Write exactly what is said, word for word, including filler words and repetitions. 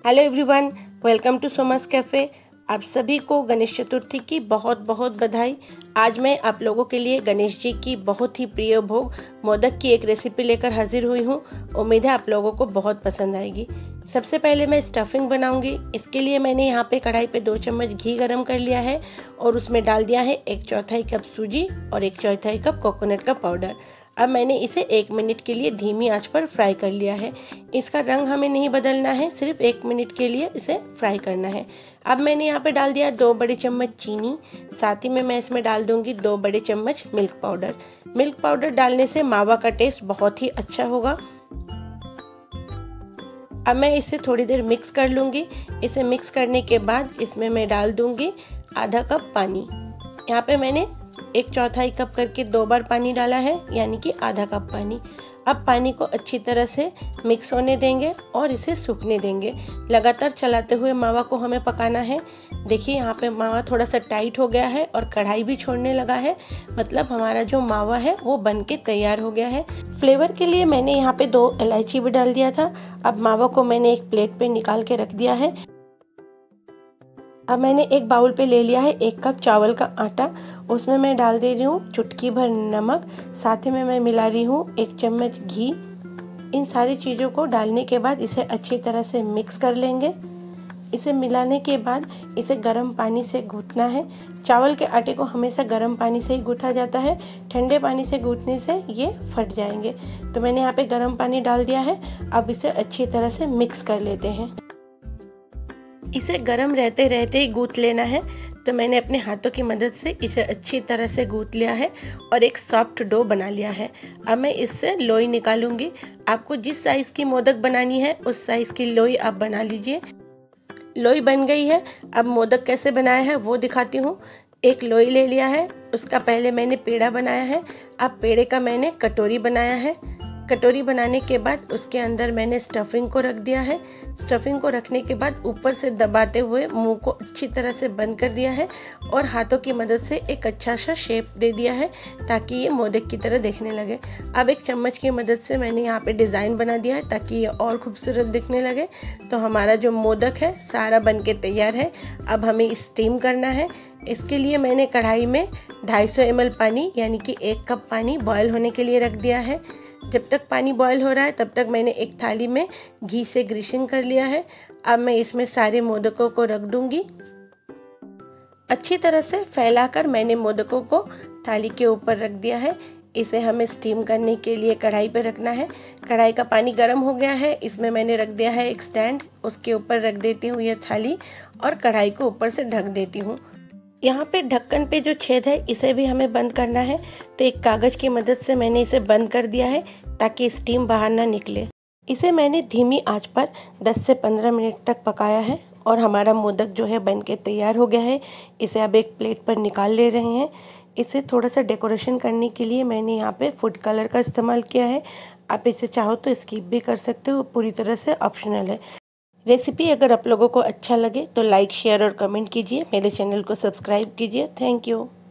Hello everyone, welcome to Soma's cafe. आप सभी को गणेश चतुर्थी की बहुत बहुत बधाई। आज मैं आप लोगों के लिए गणेश जी की बहुत ही प्रिय भोग मोदक की एक रेसिपी लेकर हाजिर हुई हूँ। उम्मीद है आप लोगों को बहुत पसंद आएगी। सबसे पहले मैं स्टफिंग बनाऊंगी। इसके लिए मैंने यहाँ पे कढ़ाई पे दो चम्मच घी गरम कर लिया है और उसमें डाल दिया है एक चौथाई कप सूजी और एक चौथाई कप कोकोनट का पाउडर। अब मैंने इसे एक मिनट के लिए धीमी आंच पर फ्राई कर लिया है। इसका रंग हमें नहीं बदलना है, सिर्फ एक मिनट के लिए इसे फ्राई करना है। अब मैंने यहाँ पे डाल दिया दो बड़े चम्मच चीनी, साथ ही में मैं इसमें डाल दूंगी दो बड़े चम्मच मिल्क पाउडर। मिल्क पाउडर डालने से मावा का टेस्ट बहुत ही अच्छा होगा। अब मैं इसे थोड़ी देर मिक्स कर लूँगी। इसे मिक्स करने के बाद इसमें मैं डाल दूँगी आधा कप पानी। यहाँ पे मैंने एक चौथाई कप करके दो बार पानी डाला है, यानी कि आधा कप पानी। अब पानी को अच्छी तरह से मिक्स होने देंगे और इसे सूखने देंगे। लगातार चलाते हुए मावा को हमें पकाना है। देखिए यहाँ पे मावा थोड़ा सा टाइट हो गया है और कढ़ाई भी छोड़ने लगा है, मतलब हमारा जो मावा है वो बन के तैयार हो गया है। फ्लेवर के लिए मैंने यहाँ पे दो इलायची भी डाल दिया था। अब मावा को मैंने एक प्लेट पे निकाल के रख दिया है। अब मैंने एक बाउल पे ले लिया है एक कप चावल का आटा। उसमें मैं डाल दे रही हूँ चुटकी भर नमक, साथ ही में मैं मिला रही हूँ एक चम्मच घी। इन सारी चीज़ों को डालने के बाद इसे अच्छी तरह से मिक्स कर लेंगे। इसे मिलाने के बाद इसे गर्म पानी से गूँथना है। चावल के आटे को हमेशा गर्म पानी से ही गूँथा जाता है, ठंडे पानी से गूँथने से ये फट जाएंगे। तो मैंने यहाँ पे गर्म पानी डाल दिया है। अब इसे अच्छी तरह से मिक्स कर लेते हैं। इसे गर्म रहते रहते ही गूँथ लेना है। तो मैंने अपने हाथों की मदद से इसे अच्छी तरह से गूँथ लिया है और एक सॉफ्ट डो बना लिया है। अब मैं इससे लोई निकालूंगी। आपको जिस साइज़ की मोदक बनानी है उस साइज़ की लोई आप बना लीजिए। लोई बन गई है। अब मोदक कैसे बनाया है वो दिखाती हूँ। एक लोई ले लिया है, उसका पहले मैंने पेड़ा बनाया है। अब पेड़े का मैंने कटोरी बनाया है। कटोरी बनाने के बाद उसके अंदर मैंने स्टफिंग को रख दिया है। स्टफिंग को रखने के बाद ऊपर से दबाते हुए मुंह को अच्छी तरह से बंद कर दिया है और हाथों की मदद से एक अच्छा सा शेप दे दिया है ताकि ये मोदक की तरह दिखने लगे। अब एक चम्मच की मदद से मैंने यहाँ पे डिज़ाइन बना दिया है ताकि ये और खूबसूरत दिखने लगे। तो हमारा जो मोदक है सारा बन के तैयार है। अब हमें स्टीम करना है। इसके लिए मैंने कढ़ाई में ढाई सौ एम एल पानी, यानी कि एक कप पानी बॉयल होने के लिए रख दिया है। जब तक पानी बॉयल हो रहा है तब तक मैंने एक थाली में घी से ग्रीसिंग कर लिया है। अब मैं इसमें सारे मोदकों को रख दूंगी। अच्छी तरह से फैलाकर मैंने मोदकों को थाली के ऊपर रख दिया है। इसे हमें स्टीम करने के लिए कढ़ाई पर रखना है। कढ़ाई का पानी गर्म हो गया है। इसमें मैंने रख दिया है एक स्टैंड, उसके ऊपर रख देती हूँ यह थाली और कढ़ाई को ऊपर से ढक देती हूँ। यहाँ पे ढक्कन पे जो छेद है इसे भी हमें बंद करना है। तो एक कागज़ की मदद से मैंने इसे बंद कर दिया है ताकि स्टीम बाहर ना निकले। इसे मैंने धीमी आंच पर दस से पंद्रह मिनट तक पकाया है और हमारा मोदक जो है बन के तैयार हो गया है। इसे अब एक प्लेट पर निकाल ले रहे हैं। इसे थोड़ा सा डेकोरेशन करने के लिए मैंने यहाँ पे फूड कलर का इस्तेमाल किया है। आप इसे चाहो तो स्किप भी कर सकते हो, पूरी तरह से ऑप्शनल है। रेसिपी अगर आप लोगों को अच्छा लगे तो लाइक, शेयर और कमेंट कीजिए। मेरे चैनल को सब्सक्राइब कीजिए। Thank you.